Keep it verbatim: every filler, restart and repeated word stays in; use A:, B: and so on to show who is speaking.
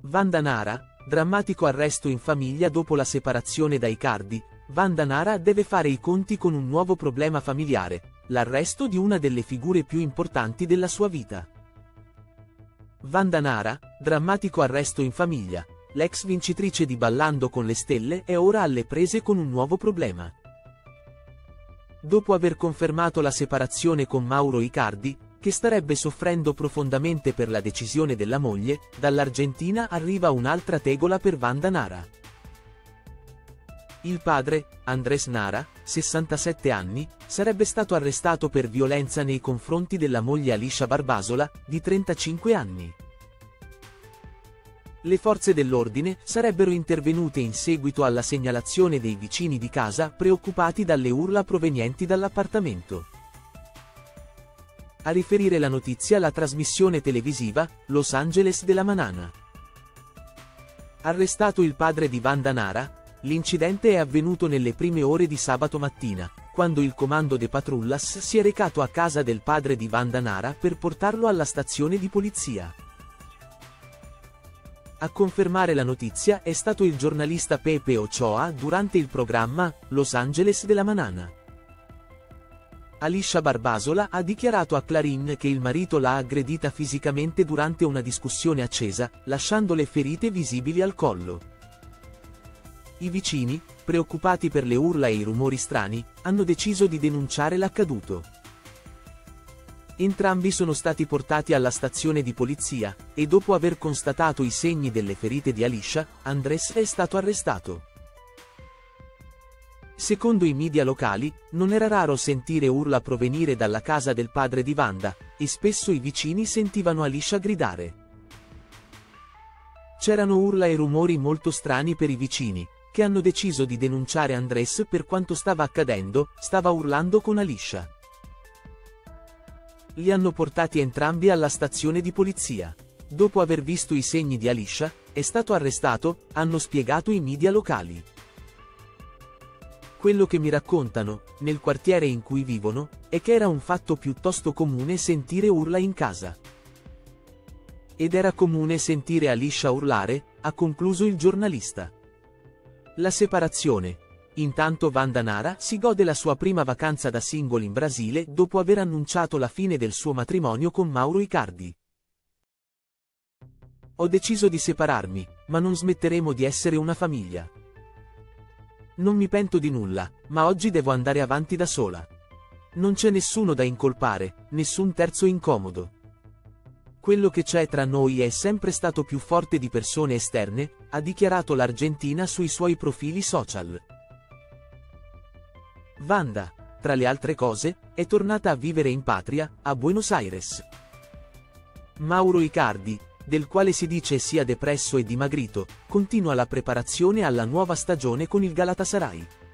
A: Vanda Nara, drammatico arresto in famiglia dopo la separazione da Icardi. Vanda Nara deve fare i conti con un nuovo problema familiare, l'arresto di una delle figure più importanti della sua vita. Vanda Nara, drammatico arresto in famiglia. L'ex vincitrice di Ballando con le stelle è ora alle prese con un nuovo problema. Dopo aver confermato la separazione con Mauro Icardi, che starebbe soffrendo profondamente per la decisione della moglie, dall'Argentina arriva un'altra tegola per Vanda Nara. Il padre, Andrés Nara, sessantasette anni, sarebbe stato arrestato per violenza nei confronti della moglie Alicia Barbasola, di trentacinque anni. Le forze dell'ordine sarebbero intervenute in seguito alla segnalazione dei vicini di casa preoccupati dalle urla provenienti dall'appartamento. A riferire la notizia la trasmissione televisiva Los Angeles de la Manana. Arrestato il padre di Vanda Nara, l'incidente è avvenuto nelle prime ore di sabato mattina, quando il comando de patrullas si è recato a casa del padre di Vanda Nara per portarlo alla stazione di polizia. A confermare la notizia è stato il giornalista Pepe Ochoa durante il programma Los Angeles de la Manana. Alicia Barbasola ha dichiarato a Clarín che il marito l'ha aggredita fisicamente durante una discussione accesa, lasciandole ferite visibili al collo. I vicini, preoccupati per le urla e i rumori strani, hanno deciso di denunciare l'accaduto. Entrambi sono stati portati alla stazione di polizia, e dopo aver constatato i segni delle ferite di Alicia, Andrés è stato arrestato. Secondo i media locali, non era raro sentire urla provenire dalla casa del padre di Vanda, e spesso i vicini sentivano Alicia gridare. C'erano urla e rumori molto strani per i vicini, che hanno deciso di denunciare Andrés per quanto stava accadendo, stava urlando con Alicia. Li hanno portati entrambi alla stazione di polizia. Dopo aver visto i segni di Alicia, è stato arrestato, hanno spiegato i media locali. Quello che mi raccontano, nel quartiere in cui vivono, è che era un fatto piuttosto comune sentire urla in casa. Ed era comune sentire Alicia urlare, ha concluso il giornalista. La separazione. Intanto Vanda Nara si gode la sua prima vacanza da single in Brasile dopo aver annunciato la fine del suo matrimonio con Mauro Icardi. Ho deciso di separarmi, ma non smetteremo di essere una famiglia. Non mi pento di nulla, ma oggi devo andare avanti da sola. Non c'è nessuno da incolpare, nessun terzo incomodo. Quello che c'è tra noi è sempre stato più forte di persone esterne, ha dichiarato l'Argentina sui suoi profili social. Vanda, tra le altre cose, è tornata a vivere in patria, a Buenos Aires. Mauro Icardi, del quale si dice sia depresso e dimagrito, continua la preparazione alla nuova stagione con il Galatasaray.